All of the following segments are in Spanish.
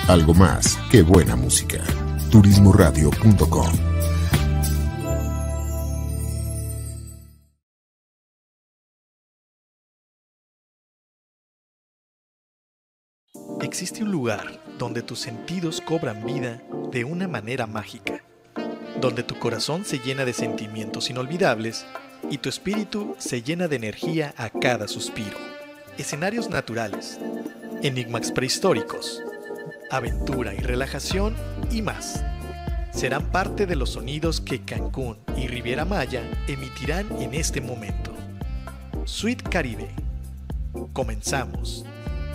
Algo más que buena música. Turismoradio.com. Existe un lugar donde tus sentidos cobran vida de una manera mágica, donde tu corazón se llena de sentimientos inolvidables y tu espíritu se llena de energía a cada suspiro. Escenarios naturales, enigmas prehistóricos, aventura y relajación y más serán parte de los sonidos que Cancún y Riviera Maya emitirán en este momento. Suite Caribe. Comenzamos.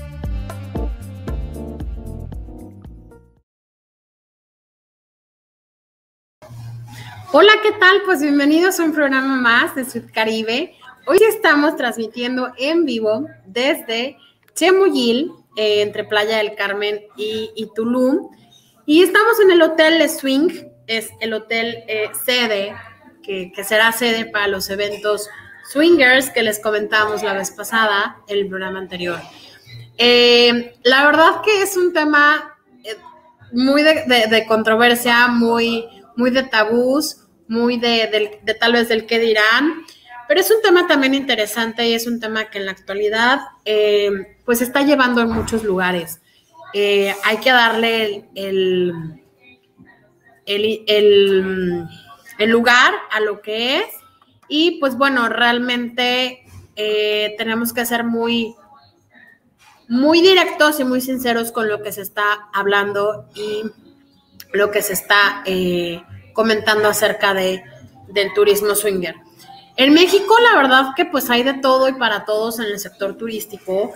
Hola, ¿qué tal? Pues bienvenidos a un programa más de Suite Caribe. Hoy estamos transmitiendo en vivo desde Chemuyil, entre Playa del Carmen y Tulum. Y estamos en el Hotel Le Swing, es el hotel sede, que será sede para los eventos swingers que les comentamos la vez pasada, en el programa anterior. La verdad que es un tema muy de controversia, muy de tabús, muy de tal vez del qué dirán, pero es un tema también interesante y es un tema que en la actualidad pues se está llevando en muchos lugares. Hay que darle el lugar a lo que es y pues bueno, realmente tenemos que ser muy directos y muy sinceros con lo que se está hablando y lo que se está comentando acerca del turismo swinger. En México, la verdad que pues hay de todo y para todos en el sector turístico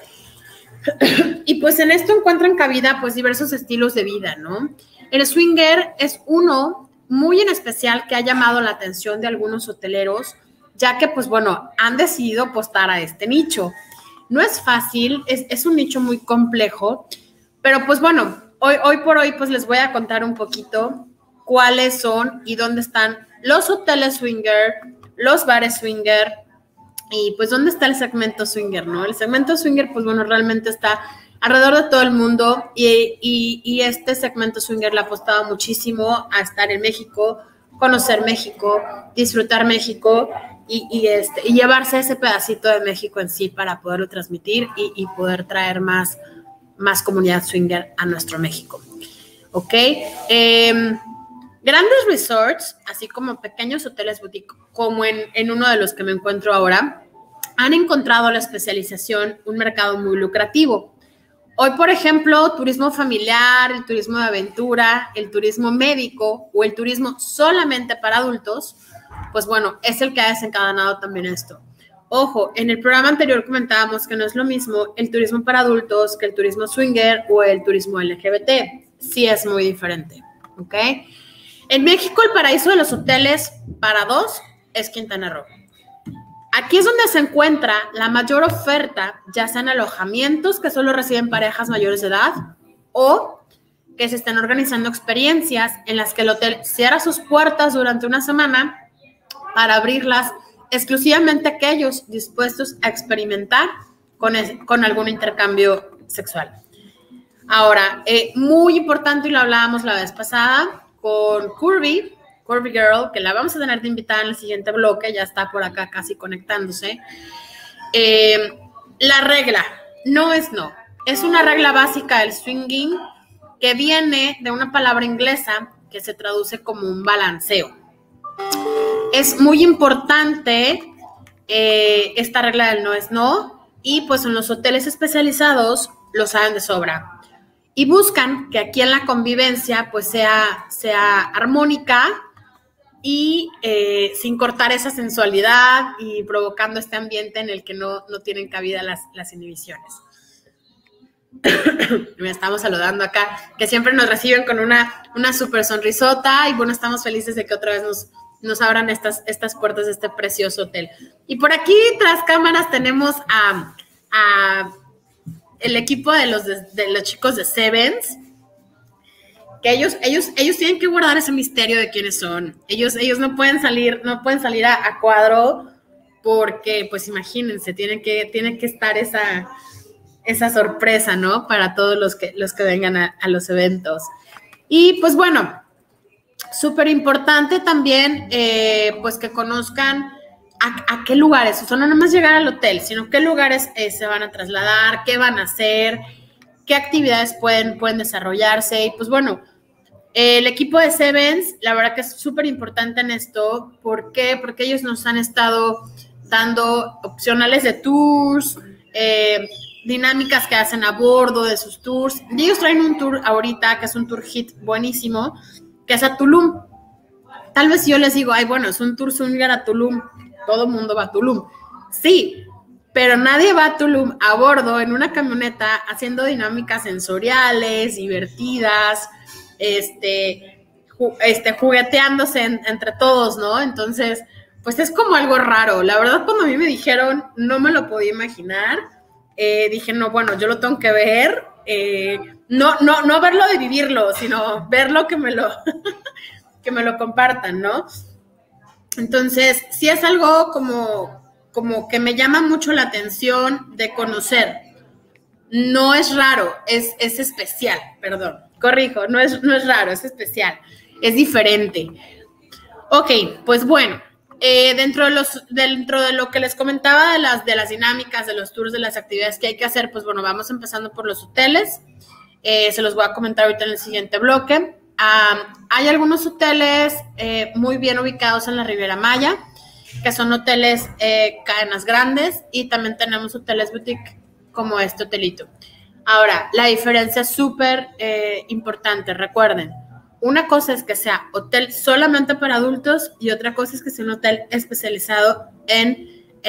y pues en esto encuentran cabida pues diversos estilos de vida, ¿no? El swinger es uno muy en especial que ha llamado la atención de algunos hoteleros, ya que pues bueno, han decidido apostar a este nicho. No es fácil, es un nicho muy complejo, pero pues bueno, hoy por hoy pues les voy a contar un poquito cuáles son y dónde están los hoteles swinger, los bares swinger y pues dónde está el segmento swinger, ¿no? El segmento swinger pues bueno, realmente está alrededor de todo el mundo y este segmento swinger le ha apostado muchísimo a estar en México, conocer México, disfrutar México y llevarse ese pedacito de México en sí para poderlo transmitir y poder traer más comunidad swinger a nuestro México. ¿Ok? Grandes resorts, así como pequeños hoteles boutique, como en uno de los que me encuentro ahora, han encontrado la especialización un mercado muy lucrativo. Hoy, por ejemplo, turismo familiar, el turismo de aventura, el turismo médico o el turismo solamente para adultos, pues bueno, es el que ha desencadenado también esto. Ojo, en el programa anterior comentábamos que no es lo mismo el turismo para adultos que el turismo swinger o el turismo LGBT. Sí es muy diferente, ¿ok? En México, el paraíso de los hoteles para dos es Quintana Roo. Aquí es donde se encuentra la mayor oferta, ya sean alojamientos que solo reciben parejas mayores de edad o que se estén organizando experiencias en las que el hotel cierra sus puertas durante una semana para abrirlas exclusivamente a aquellos dispuestos a experimentar con algún intercambio sexual. Ahora, muy importante, y lo hablábamos la vez pasada con Curvy Girl, que la vamos a tener de invitada en el siguiente bloque, ya está por acá casi conectándose. La regla no es no, es una regla básica del swinging que viene de una palabra inglesa que se traduce como un balanceo. Es muy importante esta regla del no es no y pues en los hoteles especializados lo saben de sobra y buscan que aquí en la convivencia pues sea armónica y sin cortar esa sensualidad y provocando este ambiente en el que no tienen cabida las inhibiciones. Me estamos saludando acá, que siempre nos reciben con una súper sonrisota y bueno, estamos felices de que otra vez nos abran estas puertas de este precioso hotel. Y por aquí, tras cámaras, tenemos a el equipo de los chicos de Sevens, que ellos tienen que guardar ese misterio de quiénes son. Ellos no pueden salir a cuadro porque, pues imagínense, tiene que estar esa sorpresa, ¿no? Para todos los que vengan a los eventos. Y pues bueno, súper importante también, pues que conozcan a qué lugares, o sea, no nada más llegar al hotel, sino qué lugares se van a trasladar, qué van a hacer, qué actividades pueden desarrollarse. Y pues bueno, el equipo de Sevens, la verdad que es súper importante en esto. ¿Por qué? Porque ellos nos han estado dando opcionales de tours, dinámicas que hacen a bordo de sus tours. Y ellos traen un tour ahorita, que es un tour hit buenísimo, que es a Tulum. Tal vez yo les digo, ay, bueno, es un tour swinger a Tulum, todo el mundo va a Tulum. Sí, pero nadie va a Tulum a bordo en una camioneta haciendo dinámicas sensoriales, divertidas, jugueteándose entre todos, ¿no? Entonces, pues es como algo raro. La verdad, cuando a mí me dijeron, no me lo podía imaginar. Dije, no, bueno, yo lo tengo que ver. No verlo de vivirlo, sino verlo que me lo compartan, ¿no? Entonces, sí es algo como que me llama mucho la atención de conocer. No es raro, es especial, perdón. Corrijo, no es raro, es especial, es diferente. Ok, pues bueno, dentro de lo que les comentaba de las dinámicas, de los tours, de las actividades que hay que hacer, pues bueno, vamos empezando por los hoteles. Se los voy a comentar ahorita en el siguiente bloque. Hay algunos hoteles muy bien ubicados en la Riviera Maya, que son hoteles cadenas grandes, y también tenemos hoteles boutique como este hotelito. Ahora, la diferencia es súper importante. Recuerden, una cosa es que sea hotel solamente para adultos y otra cosa es que sea un hotel especializado en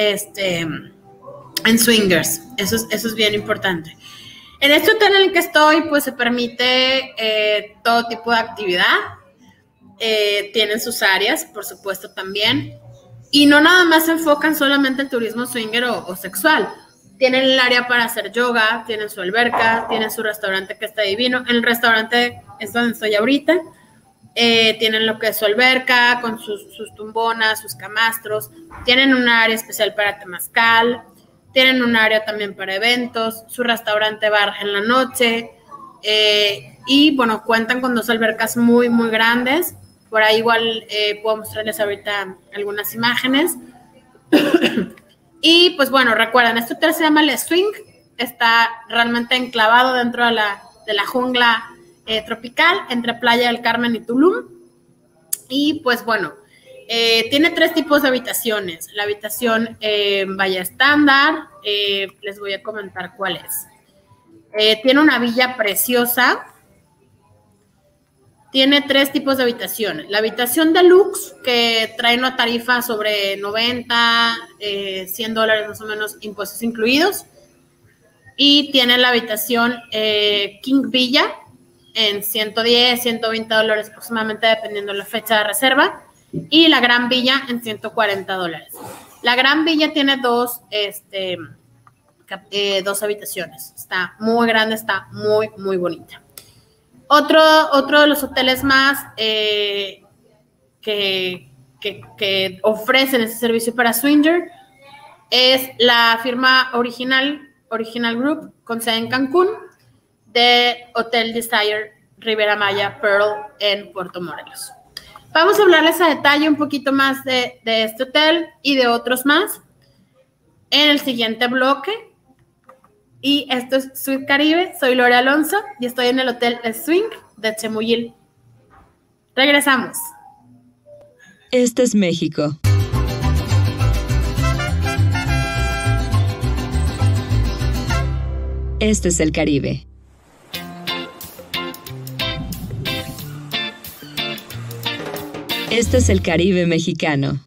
swingers. Eso es bien importante. En este hotel en el que estoy, pues se permite todo tipo de actividad. Tienen sus áreas, por supuesto, también. Y no nada más se enfocan solamente en turismo swinger o sexual. Tienen el área para hacer yoga, tienen su alberca, tienen su restaurante que está divino. En el restaurante es donde estoy ahorita. Tienen lo que es su alberca con sus tumbonas, sus camastros. Tienen un área especial para temazcal. Tienen un área también para eventos, su restaurante bar en la noche. Y bueno, cuentan con 2 albercas muy, muy grandes. Por ahí igual puedo mostrarles ahorita algunas imágenes. Y pues bueno, recuerden, este hotel se llama Le Swing, está realmente enclavado dentro de la jungla tropical entre Playa del Carmen y Tulum. Y pues bueno, tiene 3 tipos de habitaciones. La habitación vaya estándar, les voy a comentar cuál es. Tiene una villa preciosa. Tiene 3 tipos de habitaciones. La habitación deluxe, que trae una tarifa sobre $90, $100 más o menos, impuestos incluidos. Y tiene la habitación King Villa en $110, $120 aproximadamente, dependiendo de la fecha de reserva. Y la Gran Villa en $140. La Gran Villa tiene 2 habitaciones. Está muy grande, está muy, muy bonita. Otro de los hoteles más que ofrecen ese servicio para swinger es la firma Original Group, con sede en Cancún, de Hotel Desire Riviera Maya Pearl en Puerto Morelos. Vamos a hablarles a detalle un poquito más de este hotel y de otros más en el siguiente bloque. Y esto es Suite Caribe, soy Lore Alonso y estoy en el Hotel Swing de Chemuyil. Regresamos. Este es México. Este es el Caribe. Este es el Caribe mexicano.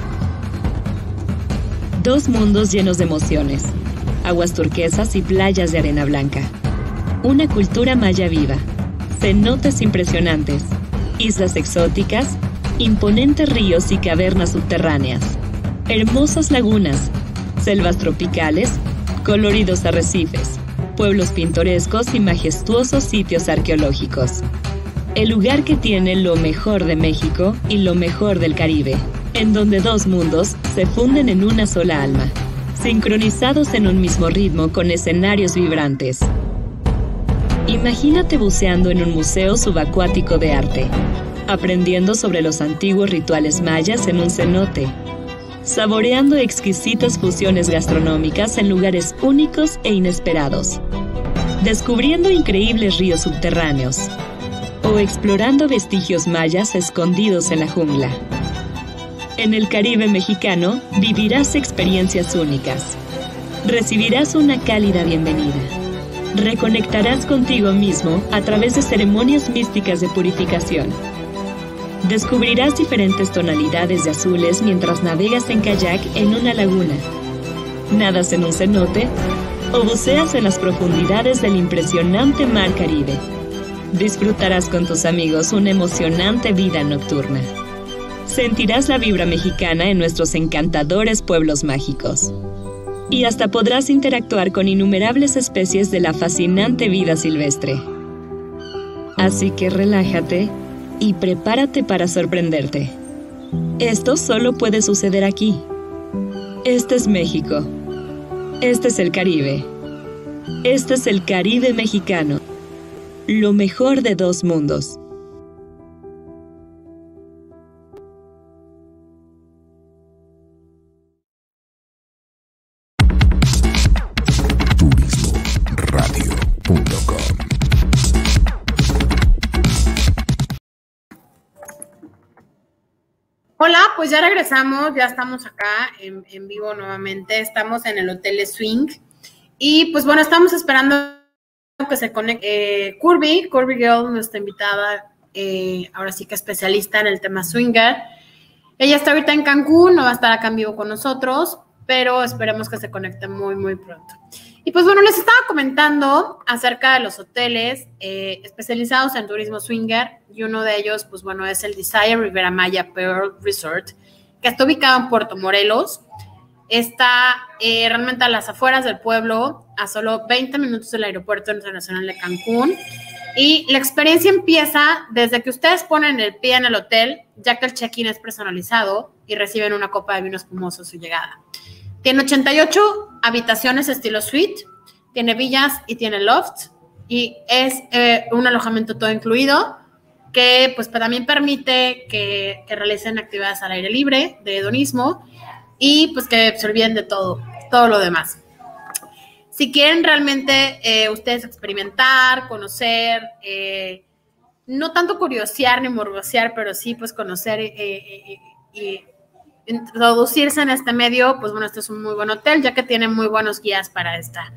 2 mundos llenos de emociones. Aguas turquesas y playas de arena blanca. Una cultura maya viva. Cenotes impresionantes. Islas exóticas. Imponentes ríos y cavernas subterráneas. Hermosas lagunas. Selvas tropicales. Coloridos arrecifes. Pueblos pintorescos y majestuosos sitios arqueológicos. El lugar que tiene lo mejor de México y lo mejor del Caribe, en donde 2 mundos se funden en una sola alma. sincronizados en un mismo ritmo con escenarios vibrantes. Imagínate buceando en un museo subacuático de arte, aprendiendo sobre los antiguos rituales mayas en un cenote, saboreando exquisitas fusiones gastronómicas en lugares únicos e inesperados, descubriendo increíbles ríos subterráneos o explorando vestigios mayas escondidos en la jungla. En el Caribe mexicano vivirás experiencias únicas. Recibirás una cálida bienvenida. Reconectarás contigo mismo a través de ceremonias místicas de purificación. Descubrirás diferentes tonalidades de azules mientras navegas en kayak en una laguna. Nadas en un cenote o buceas en las profundidades del impresionante Mar Caribe. Disfrutarás con tus amigos una emocionante vida nocturna. Sentirás la vibra mexicana en nuestros encantadores pueblos mágicos. Y hasta podrás interactuar con innumerables especies de la fascinante vida silvestre. Así que relájate y prepárate para sorprenderte. Esto solo puede suceder aquí. Este es México. Este es el Caribe. Este es el Caribe mexicano. Lo mejor de dos mundos. turismoradio.com. Hola, pues ya regresamos, ya estamos acá en vivo nuevamente, estamos en el Hotel Swing y pues bueno, estamos esperando que se conecte Curvy Girl, nuestra invitada, ahora sí que especialista en el tema swinger. Ella está ahorita en Cancún, no va a estar acá en vivo con nosotros, pero esperemos que se conecte muy, muy pronto. Y pues bueno, les estaba comentando acerca de los hoteles especializados en turismo swinger, y uno de ellos, pues bueno, es el Desire Riviera Maya Pearl Resort, que está ubicado en Puerto Morelos. Está realmente a las afueras del pueblo, a solo 20 minutos del Aeropuerto Internacional de Cancún. Y la experiencia empieza desde que ustedes ponen el pie en el hotel, ya que el check-in es personalizado y reciben una copa de vino espumoso a su llegada. Tiene 88 habitaciones estilo suite, tiene villas y tiene loft, y es un alojamiento todo incluido que pues también permite que realicen actividades al aire libre, de hedonismo, y pues que se olviden de todo lo demás. Si quieren realmente ustedes experimentar, conocer, no tanto curiosear ni morbosear, pero sí pues conocer y introducirse en este medio, pues bueno, este es un muy buen hotel, ya que tiene muy buenos guías para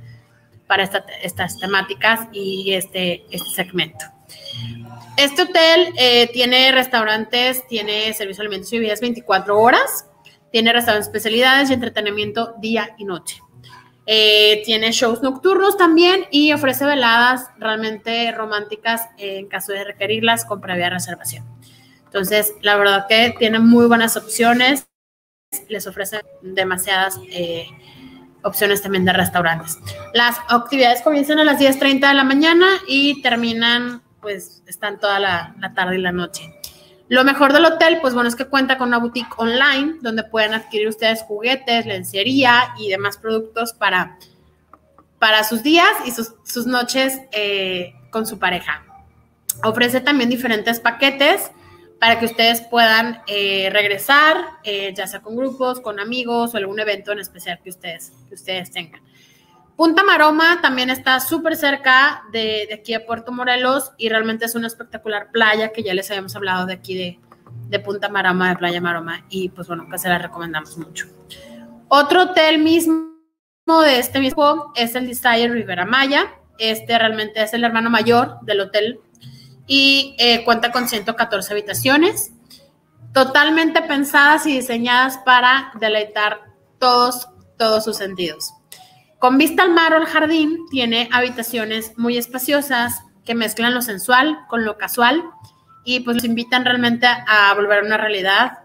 estas temáticas y este segmento. Este hotel tiene restaurantes, tiene servicio de alimentos y bebidas 24 horas, tiene restaurantes, especialidades y entretenimiento día y noche. Tiene shows nocturnos también y ofrece veladas realmente románticas en caso de requerirlas con previa reservación. Entonces, la verdad que tiene muy buenas opciones, les ofrece demasiadas opciones también de restaurantes. Las actividades comienzan a las 10:30 de la mañana y terminan, pues, están toda la tarde y la noche. Lo mejor del hotel, pues bueno, es que cuenta con una boutique online donde pueden adquirir ustedes juguetes, lencería y demás productos para sus días y sus noches con su pareja. Ofrece también diferentes paquetes para que ustedes puedan regresar, ya sea con grupos, con amigos o algún evento en especial que ustedes tengan. Punta Maroma también está súper cerca de aquí a Puerto Morelos y realmente es una espectacular playa que ya les habíamos hablado de aquí de Punta Maroma, de Playa Maroma, y pues bueno, que se la recomendamos mucho. Otro hotel mismo de este mismo es el Desire Riviera Maya. Este realmente es el hermano mayor del hotel y cuenta con 114 habitaciones, totalmente pensadas y diseñadas para deleitar todos sus sentidos. Con vista al mar o al jardín, tiene habitaciones muy espaciosas que mezclan lo sensual con lo casual y pues nos invitan realmente a volver a una realidad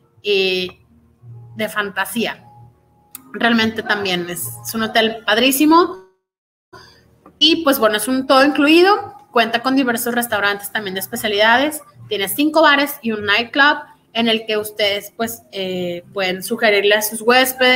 de fantasía. Realmente también es un hotel padrísimo y pues bueno, es un todo incluido, cuenta con diversos restaurantes también de especialidades, tiene 5 bares y un nightclub en el que ustedes pues pueden sugerirle a sus huéspedes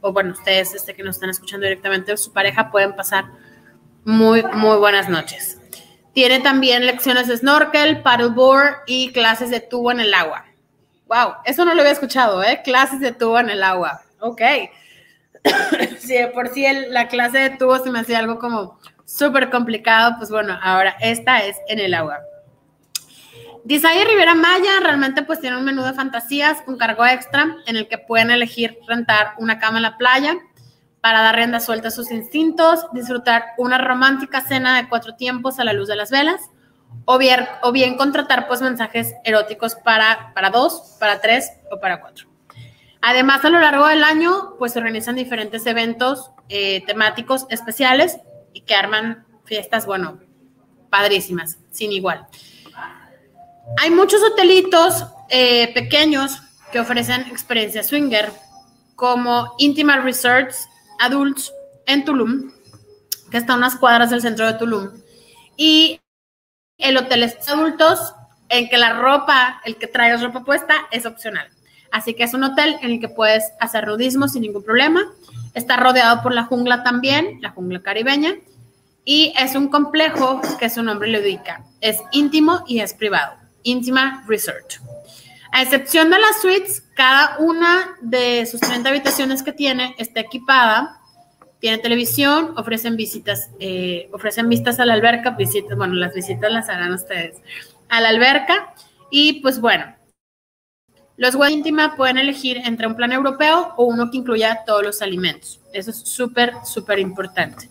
o bueno, ustedes que nos están escuchando directamente, su pareja, pueden pasar muy, muy buenas noches. Tiene también lecciones de snorkel, paddleboard y clases de tubo en el agua. Wow, eso no lo había escuchado, clases de tubo en el agua. Ok. Si de por sí la clase de tubo se me hacía algo como súper complicado, pues bueno, ahora esta es en el agua. Desire Riviera Maya realmente pues tiene un menú de fantasías con cargo extra en el que pueden elegir rentar una cama en la playa para dar rienda suelta a sus instintos, disfrutar una romántica cena de 4 tiempos a la luz de las velas, o bien contratar pues mensajes eróticos para 2, para 3 o para 4. Además, a lo largo del año pues se organizan diferentes eventos temáticos especiales y que arman fiestas, bueno, padrísimas, sin igual. Hay muchos hotelitos pequeños que ofrecen experiencias swinger, como Intima Resorts Adults en Tulum, que está a unas cuadras del centro de Tulum, y el hotel es adultos en que el que traigas ropa puesta es opcional. Así que es un hotel en el que puedes hacer nudismo sin ningún problema. Está rodeado por la jungla también, la jungla caribeña, y es un complejo que su nombre le indica. Es íntimo y es privado. Intima Resort. A excepción de las suites, cada una de sus 30 habitaciones que tiene está equipada, tiene televisión, ofrecen vistas a la alberca, las visitas las harán ustedes a la alberca, y pues bueno, los huéspedes íntima pueden elegir entre un plan europeo o uno que incluya todos los alimentos. Eso es súper, súper importante.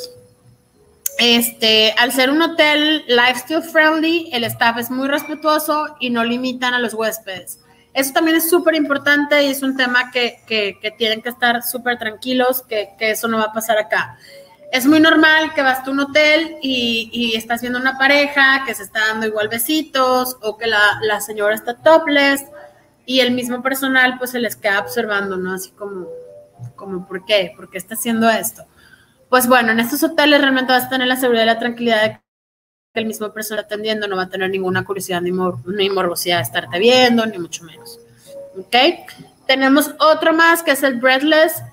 Al ser un hotel lifestyle friendly, el staff es muy respetuoso y no limitan a los huéspedes. Eso también es súper importante y es un tema que tienen que estar súper tranquilos, que eso no va a pasar acá. Es muy normal que vas a un hotel y estás viendo una pareja que se está dando igual besitos, o que la señora está topless y el mismo personal pues se les queda observando, ¿no? Así como ¿por qué? ¿Por qué está haciendo esto? Pues bueno, en estos hoteles realmente vas a tener la seguridad y la tranquilidad de que el mismo personal atendiendo no va a tener ninguna curiosidad ni morbosidad de estarte viendo, ni mucho menos. ¿Ok? Tenemos otro más que es el Breathless,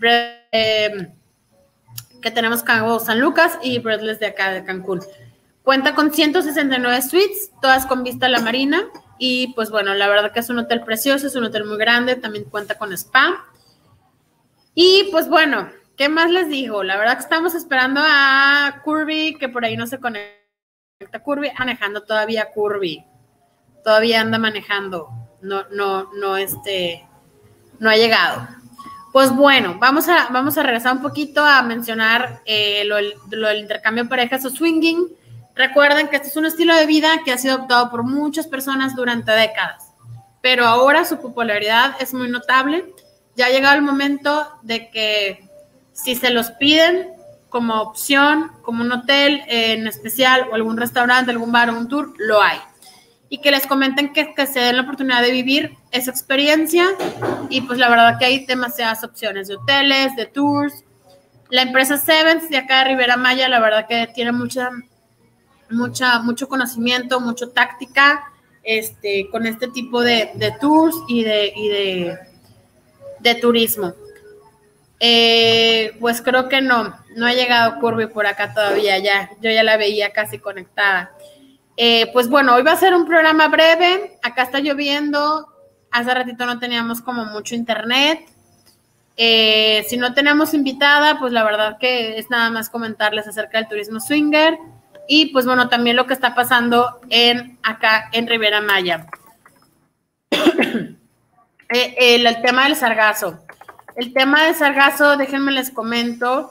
que tenemos Cabo San Lucas y Breathless de acá de Cancún. Cuenta con 169 suites, todas con vista a la marina, y pues bueno, la verdad que es un hotel precioso, es un hotel muy grande, también cuenta con spa. Y pues bueno, ¿qué más les digo? La verdad que estamos esperando a Curvy, que por ahí no se conecta. Curvy, manejando todavía Curvy. Todavía anda manejando. No ha llegado. Pues bueno, vamos a regresar un poquito a mencionar lo del intercambio de parejas o swinging. Recuerden que este es un estilo de vida que ha sido adoptado por muchas personas durante décadas, pero ahora su popularidad es muy notable. Ya ha llegado el momento de que si se los piden como opción, como un hotel en especial, o algún restaurante, algún bar o un tour, lo hay. Y que les comenten que se den la oportunidad de vivir esa experiencia. Y pues la verdad que hay demasiadas opciones de hoteles, de tours. La empresa Sevens de acá de Riviera Maya, la verdad que tiene mucho conocimiento, mucha táctica con este tipo de tours y de turismo. Pues creo que no ha llegado Curvy por acá todavía, yo ya la veía casi conectada. Pues bueno, hoy va a ser un programa breve, acá está lloviendo, hace ratito no teníamos como mucho internet, si no tenemos invitada, pues la verdad que es nada más comentarles acerca del turismo swinger, y pues bueno, también lo que está pasando acá en Riviera Maya. El tema del sargazo. El tema del sargazo, déjenme les comento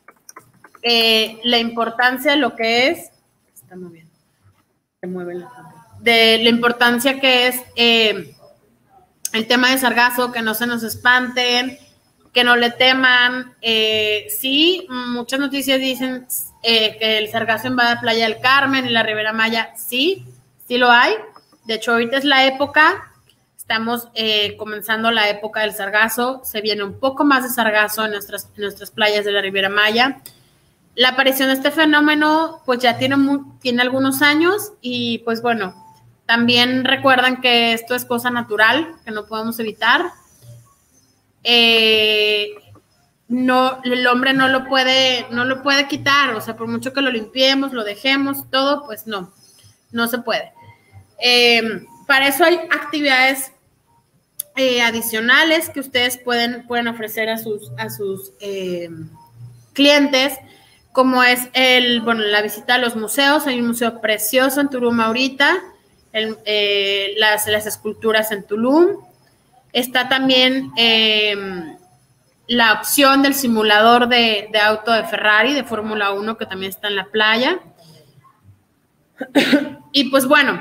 la importancia de lo que es, está moviendo, se mueve de la importancia que es el tema del sargazo, que no se nos espanten, que no le teman. Sí, muchas noticias dicen que el sargazo invade Playa del Carmen y la Riviera Maya, sí lo hay. De hecho, ahorita es la época. Estamos comenzando la época del sargazo. Se viene un poco más de sargazo en nuestras playas de la Riviera Maya. La aparición de este fenómeno pues ya tiene algunos años, y pues bueno, también recuerdan que esto es cosa natural, que no podemos evitar. no, el hombre no lo puede quitar, o sea, por mucho que lo limpiemos, lo dejemos, todo, pues no se puede. Para eso hay actividades adicionales que ustedes pueden ofrecer a sus clientes, como es la visita a los museos. Hay un museo precioso en Tulum ahorita, las esculturas en Tulum. Está también la opción del simulador de auto de Ferrari, de Fórmula 1, que también está en la playa. Y pues bueno,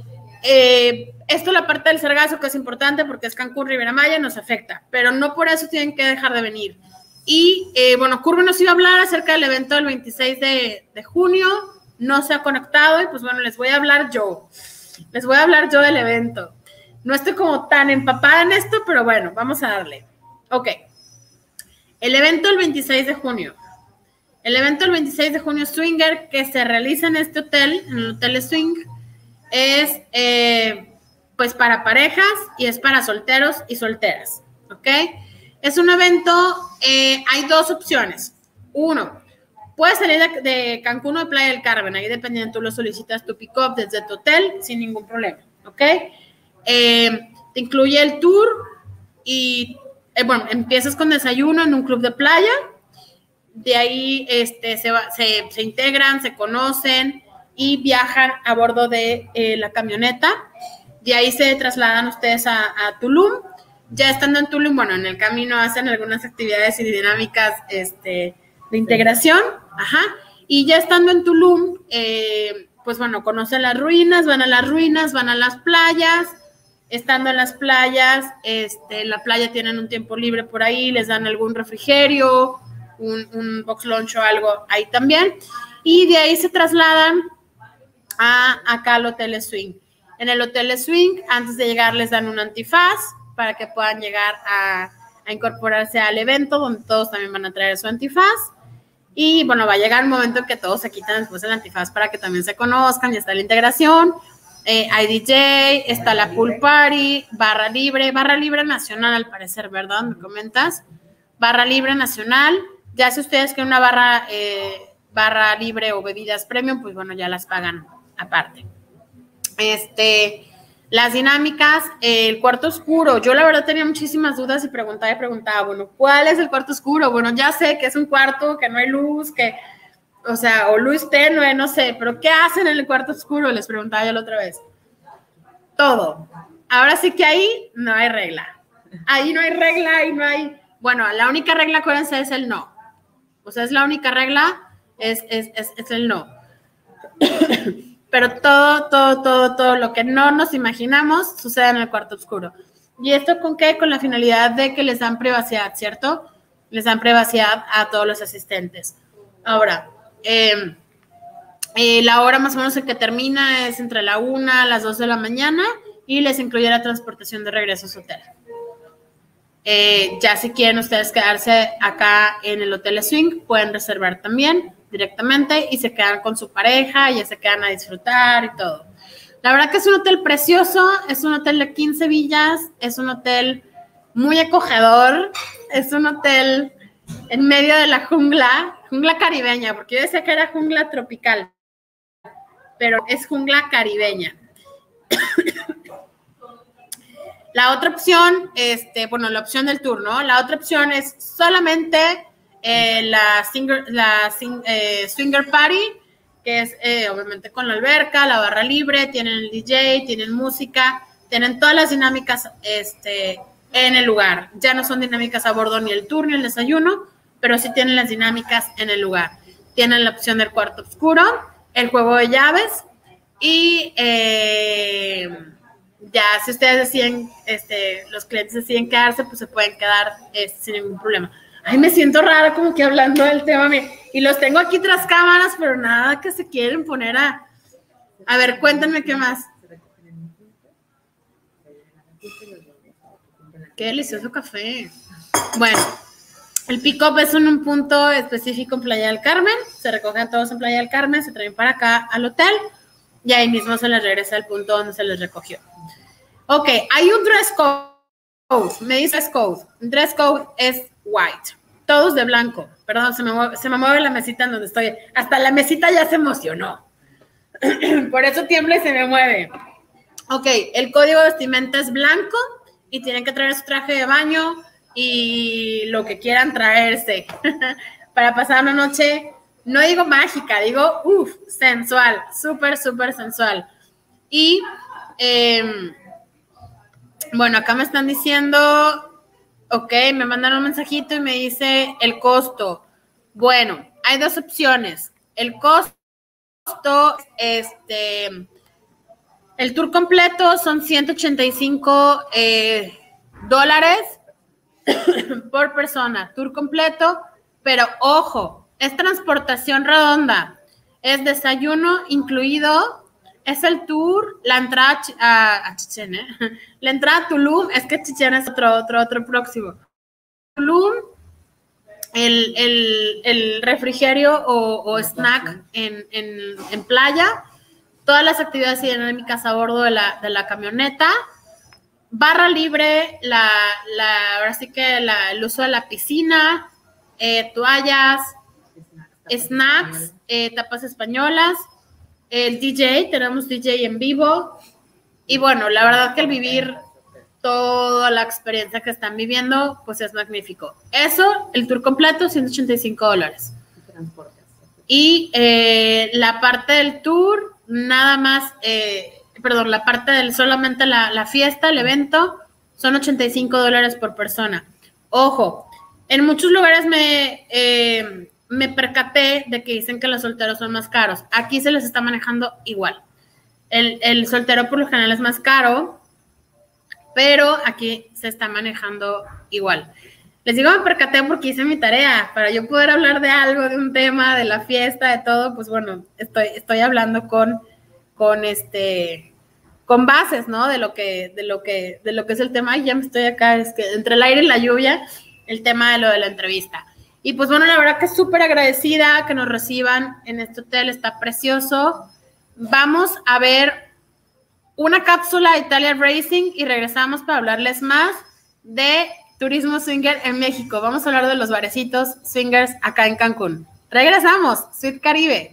esto, la parte del sargazo, que es importante porque es Cancún, Riviera Maya, nos afecta, pero no por eso tienen que dejar de venir. Y bueno, Curvy nos iba a hablar acerca del evento del 26 de junio, no se ha conectado y pues bueno, les voy a hablar yo del evento. No estoy como tan empapada en esto, pero bueno, vamos a darle. Ok, el evento del 26 de junio. El evento del 26 de junio Swinger, que se realiza en este hotel, en el Hotel Swing, es pues para parejas y es para solteros y solteras, ¿ok? Es un evento, hay dos opciones. Uno, puedes salir de Cancún o de Playa del Carmen, ahí dependiendo, tú lo solicitas tu pick-up desde tu hotel sin ningún problema, ¿ok? Te incluye el tour y, bueno, empiezas con desayuno en un club de playa, de ahí se integran, se conocen y viajan a bordo de la camioneta. De ahí se trasladan ustedes a Tulum. Ya estando en Tulum, bueno, en el camino hacen algunas actividades y dinámicas de integración, y ya estando en Tulum, pues bueno, conocen las ruinas, van a las playas. Estando en las playas, en la playa tienen un tiempo libre por ahí, les dan algún refrigerio, un box lunch o algo ahí también, y de ahí se trasladan acá al Hotel Swing. En el Hotel Swing, antes de llegar, les dan un antifaz para que puedan llegar a incorporarse al evento, donde todos también van a traer su antifaz. Y bueno, va a llegar un momento en que todos se quitan después el antifaz para que también se conozcan, ya está la integración. Hay DJ, está la pool party, barra libre nacional al parecer, ¿verdad? ¿Me comentas? Barra libre nacional. Ya si ustedes quieren una barra libre o bebidas premium, pues bueno, ya las pagan aparte. Las dinámicas, el cuarto oscuro. Yo la verdad tenía muchísimas dudas y preguntaba, bueno, ¿cuál es el cuarto oscuro? Bueno, ya sé que es un cuarto que no hay luz, o luz tenue, no sé, pero ¿qué hacen en el cuarto oscuro? Les preguntaba yo la otra vez. Todo. Ahora sí que ahí no hay regla. Ahí no hay regla, ahí no hay... Bueno, la única regla, acuérdense, es el no. O sea, es la única regla, es el no. Pero todo lo que no nos imaginamos sucede en el cuarto oscuro. ¿Y esto con qué? Con la finalidad de que les dan privacidad, ¿cierto? Les dan privacidad a todos los asistentes. Ahora, la hora más o menos en que termina es entre la 1 a las 2 de la mañana y les incluye la transportación de regreso a su hotel. Ya si quieren ustedes quedarse acá en el Hotel Swing, pueden reservar también directamente y se quedan con su pareja, ya se quedan a disfrutar y todo. La verdad que es un hotel precioso, es un hotel de 15 villas, es un hotel muy acogedor, es un hotel en medio de la jungla caribeña, porque yo decía que era jungla tropical, pero es jungla caribeña. La otra opción, la opción del tour, ¿no? La otra opción es solamente la Swinger Party, que es obviamente con la alberca, la barra libre, tienen el DJ, tienen música, tienen todas las dinámicas en el lugar. Ya no son dinámicas a bordo ni el tour ni el desayuno, pero sí tienen las dinámicas en el lugar. Tienen la opción del cuarto oscuro, el juego de llaves y ya si ustedes deciden, los clientes deciden quedarse, pues se pueden quedar sin ningún problema. Ay, me siento rara como que hablando del tema, y los tengo aquí tras cámaras, pero nada que se quieren poner a ver, cuéntenme qué más. Qué delicioso café. Bueno, el pick-up es en un punto específico en Playa del Carmen, se recogen todos en Playa del Carmen, se traen para acá al hotel y ahí mismo se les regresa al punto donde se les recogió. Ok, hay un dress code, me dice dress code. Un dress code es white. todos de blanco. Perdón, se me mueve la mesita en donde estoy. Hasta la mesita ya se emocionó. Por eso tiembla y se me mueve. Ok, el código de vestimenta es blanco y tienen que traer su traje de baño y lo que quieran traerse para pasar una noche, no digo mágica, digo, sensual, súper, súper sensual. Y, bueno, acá me están diciendo, ok, me mandaron un mensajito y me dice el costo. Bueno, hay dos opciones. El costo, el tour completo son $185 por persona, tour completo, pero ojo, es transportación redonda, es desayuno incluido, es el tour, la entrada a Chichén, la entrada a Tulum, es que Chichén es otro próximo. Tulum, el refrigerio o snack en playa, todas las actividades dinámicas a bordo de la camioneta, barra libre, ahora sí que el uso de la piscina, toallas, snacks, tapas españolas, el DJ, tenemos DJ en vivo, y bueno, la verdad que el vivir toda la experiencia que están viviendo, pues es magnífico. Eso, el tour completo, $185. Y la parte del tour, nada más, la parte del solamente la fiesta, el evento, son $85 por persona. Ojo, en muchos lugares me percaté de que dicen que los solteros son más caros. Aquí se les está manejando igual. El soltero por lo general es más caro, pero aquí se está manejando igual. Les digo, me percaté porque hice mi tarea. Para yo poder hablar de algo, de un tema, de la fiesta, de todo, pues bueno, estoy hablando con bases, ¿no? De lo que es el tema. Y ya me estoy acá, es que entre el aire y la lluvia, el tema de lo de la entrevista. Y pues bueno, la verdad que súper agradecida que nos reciban en este hotel, está precioso. Vamos a ver una cápsula de Italia Racing y regresamos para hablarles más de turismo swinger en México. Vamos a hablar de los barecitos swingers acá en Cancún. Regresamos, Suite Caribe.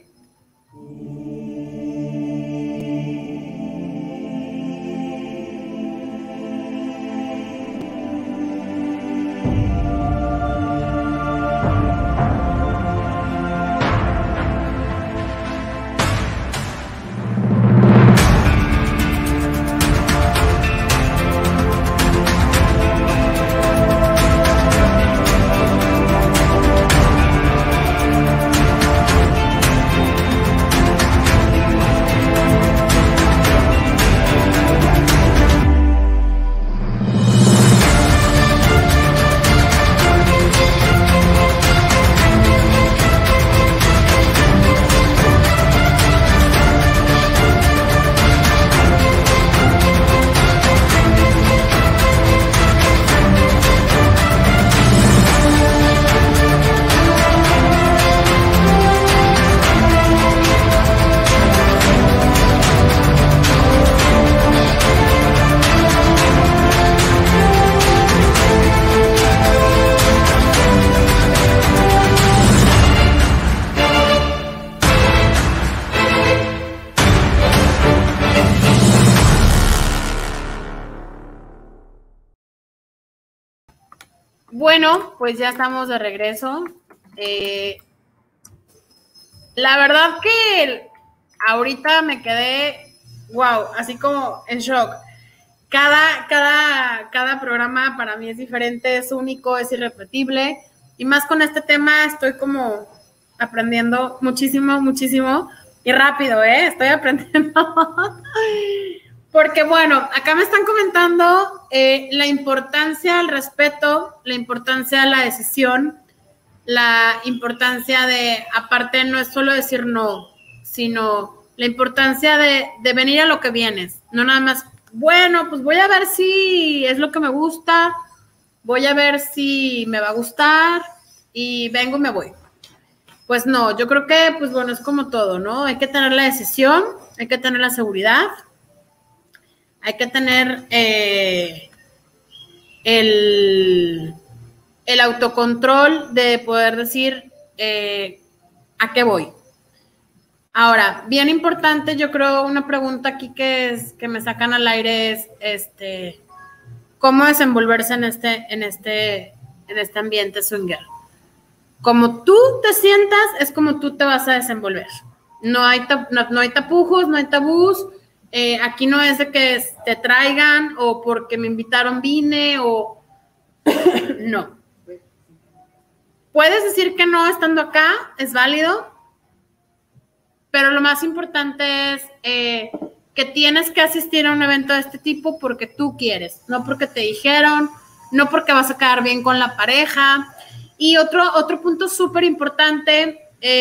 Bueno, pues ya estamos de regreso. La verdad que ahorita me quedé, wow, así como en shock. Cada programa para mí es diferente, es único, es irrepetible. Y más con este tema estoy como aprendiendo muchísimo, muchísimo. Y rápido, estoy aprendiendo. Porque, bueno, acá me están comentando la importancia del respeto, la importancia de la decisión, la importancia de, aparte, no es solo decir no, sino la importancia de venir a lo que vienes. No nada más, bueno, pues voy a ver si es lo que me gusta, voy a ver si me va a gustar y vengo y me voy. Pues no, yo creo que, pues bueno, es como todo, ¿no? Hay que tener la decisión, hay que tener la seguridad. Hay que tener el autocontrol de poder decir a qué voy. Ahora, bien importante, yo creo una pregunta aquí que me sacan al aire es ¿cómo desenvolverse en este ambiente swinger? Como tú te sientas, es como tú te vas a desenvolver. No hay tapujos, no hay tabús. Aquí no es de que te traigan o porque me invitaron vine o no. Puedes decir que no estando acá, es válido, pero lo más importante es que tienes que asistir a un evento de este tipo porque tú quieres, no porque te dijeron, no porque vas a quedar bien con la pareja. Y otro punto súper importante,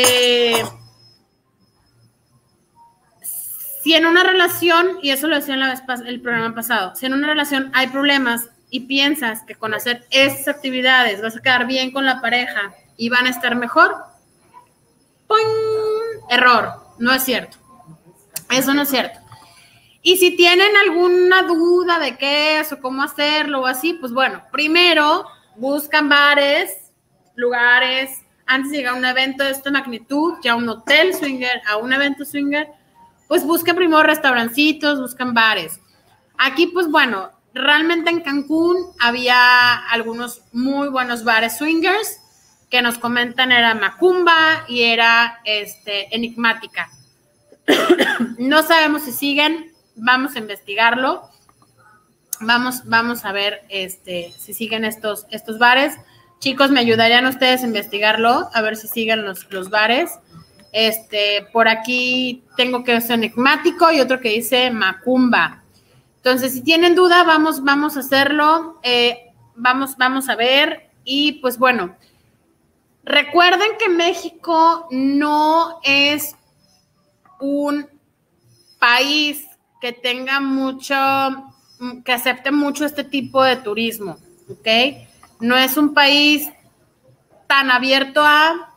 si en una relación, y eso lo decía el programa pasado, si en una relación hay problemas y piensas que con hacer esas actividades vas a quedar bien con la pareja y van a estar mejor, ¡pum! Error, no es cierto. Eso no es cierto. Y si tienen alguna duda de qué es o cómo hacerlo o así, pues bueno, primero buscan bares, lugares, antes de llegar a un evento de esta magnitud, ya a un hotel swinger, a un evento swinger, pues busquen primero restaurancitos, buscan bares. Aquí, pues bueno, realmente en Cancún había algunos muy buenos bares swingers que nos comentan era Macumba y era Enigmática. No sabemos si siguen, vamos a investigarlo. Vamos a ver si siguen estos bares. Chicos, ¿me ayudarían ustedes a investigarlo? A ver si siguen los bares. Por aquí tengo que es Enigmático y otro que dice Macumba. Entonces, si tienen duda, vamos a hacerlo. Vamos a ver. Y pues bueno, recuerden que México no es un país que tenga que acepte mucho este tipo de turismo, ¿ok? No es un país tan abierto a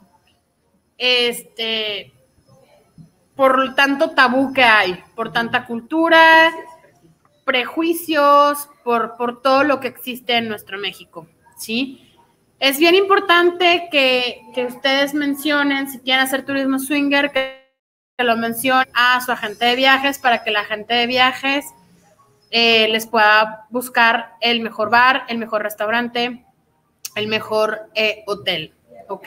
por tanto tabú que hay, por tanta cultura, prejuicios, por todo lo que existe en nuestro México, ¿sí? Es bien importante que ustedes mencionen, si quieren hacer turismo swinger, que lo mencionen a su agente de viajes para que el agente de viajes les pueda buscar el mejor bar, el mejor restaurante, el mejor hotel, ¿ok?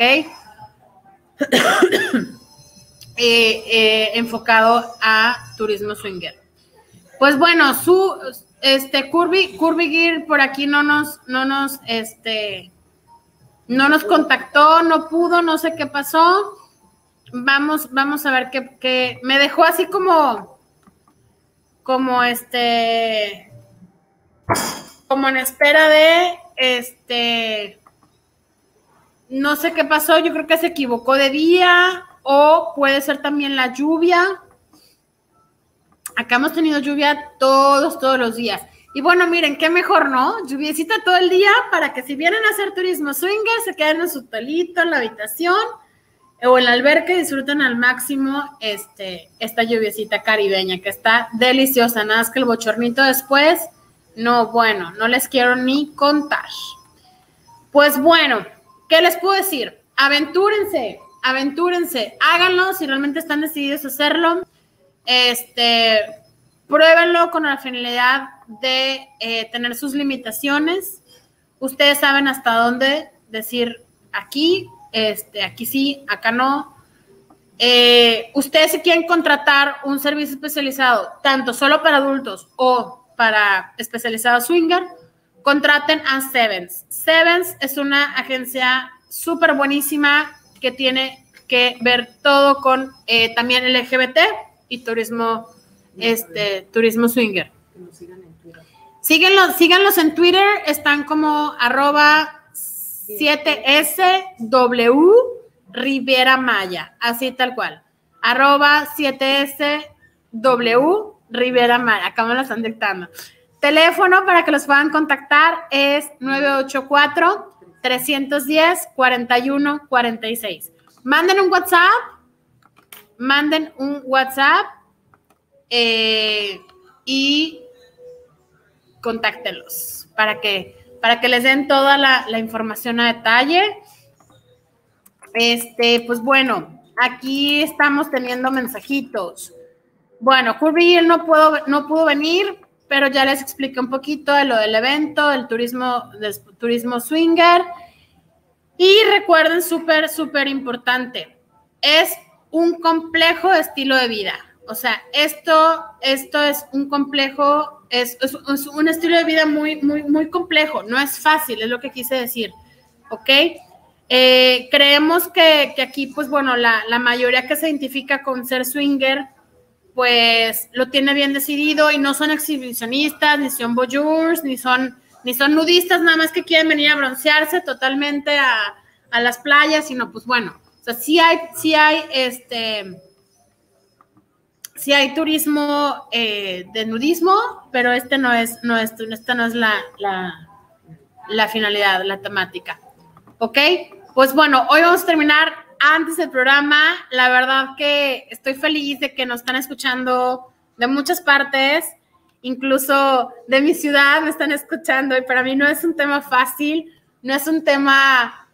Enfocado a turismo swinger. Pues bueno, Curvy Gear por aquí no nos contactó, no pudo, no sé qué pasó. Vamos a ver qué me dejó así como en espera de no sé qué pasó, yo creo que se equivocó de día o puede ser también la lluvia. Acá hemos tenido lluvia todos los días. Y bueno, miren, qué mejor, ¿no? Lluviecita todo el día para que si vienen a hacer turismo swinger, se queden en su hotelito, en la habitación o en la alberca y disfruten al máximo esta lluviecita caribeña que está deliciosa. Nada más que el bochornito después, no, bueno, no les quiero ni contar. Pues bueno, ¿qué les puedo decir? Aventúrense, háganlo si realmente están decididos a hacerlo. Pruébenlo con la finalidad de tener sus limitaciones. Ustedes saben hasta dónde decir aquí sí, acá no. Ustedes si quieren contratar un servicio especializado, tanto solo para adultos o para especializados swinger, contraten a Sevens. Sevens es una agencia súper buenísima que tiene que ver todo con también LGBT y turismo swinger. Síganlos en Twitter, están como @7SW Rivera Maya, así tal cual, @7SW Rivera Maya, acá me lo están dictando. Teléfono para que los puedan contactar es 984-310-4146. Manden un WhatsApp y contáctenlos para que para que les den toda la información a detalle. Pues bueno, aquí estamos teniendo mensajitos. Bueno, Curry no pudo venir, pero ya les expliqué un poquito de lo del evento, del turismo swinger. Y recuerden, súper importante, es un complejo estilo de vida. O sea, esto es un complejo, es un estilo de vida muy complejo. No es fácil, es lo que quise decir, ¿ok? Creemos que aquí, pues bueno, la mayoría que se identifica con ser swinger, pues lo tiene bien decidido y no son exhibicionistas, ni son voyeurs, ni son nudistas, nada más que quieren venir a broncearse totalmente a las playas, sino pues bueno, o sea, sí hay turismo de nudismo, pero esta no es la finalidad, la temática, ¿ok? Pues bueno, hoy vamos a terminar antes del programa. La verdad que estoy feliz de que nos están escuchando de muchas partes, incluso de mi ciudad me están escuchando, y para mí no es un tema fácil, no es un tema,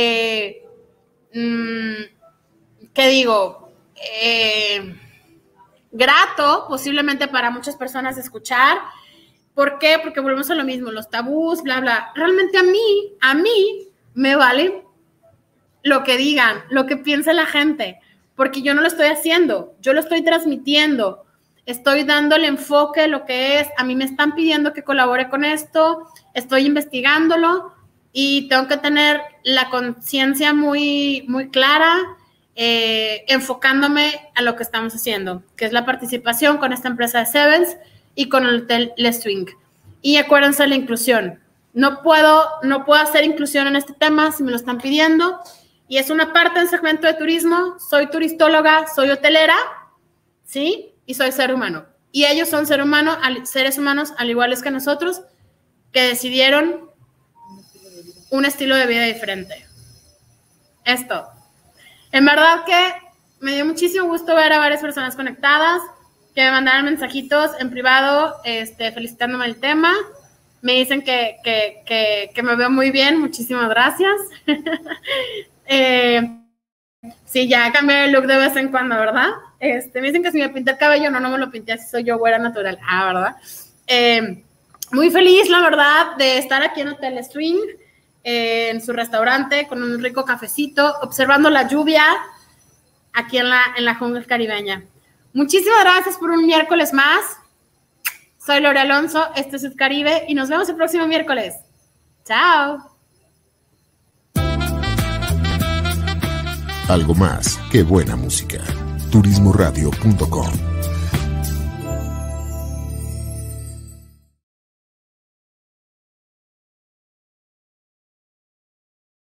grato posiblemente para muchas personas de escuchar. ¿Por qué? Porque volvemos a lo mismo, los tabús, bla, bla. Realmente a mí me vale lo que digan, lo que piense la gente, porque yo no lo estoy haciendo, yo lo estoy transmitiendo, estoy dándole enfoque, lo que es, a mí me están pidiendo que colabore con esto, estoy investigándolo y tengo que tener la conciencia muy clara, enfocándome a lo que estamos haciendo, que es la participación con esta empresa de Sevens y con el Hotel Le Swing. Y acuérdense la inclusión. No puedo hacer inclusión en este tema si me lo están pidiendo, y es una parte del segmento de turismo. Soy turistóloga, soy hotelera, ¿sí? Y soy ser humano. Y ellos son seres humanos al igual que nosotros, que decidieron un estilo de vida diferente. Esto. En verdad que me dio muchísimo gusto ver a varias personas conectadas, que me mandaron mensajitos en privado felicitándome el tema. Me dicen que me veo muy bien. Muchísimas gracias. Sí, ya cambié el look de vez en cuando, ¿verdad? Me dicen que si me pinté el cabello, no me lo pinté, así soy yo, güera natural. ¿Verdad? Muy feliz, la verdad, de estar aquí en Hotel Le Swing, en su restaurante, con un rico cafecito, observando la lluvia aquí en la jungla caribeña. Muchísimas gracias por un miércoles más. Soy Lore Alonso, este es Caribe, y nos vemos el próximo miércoles. ¡Chao! Algo más que buena música. Turismoradio.com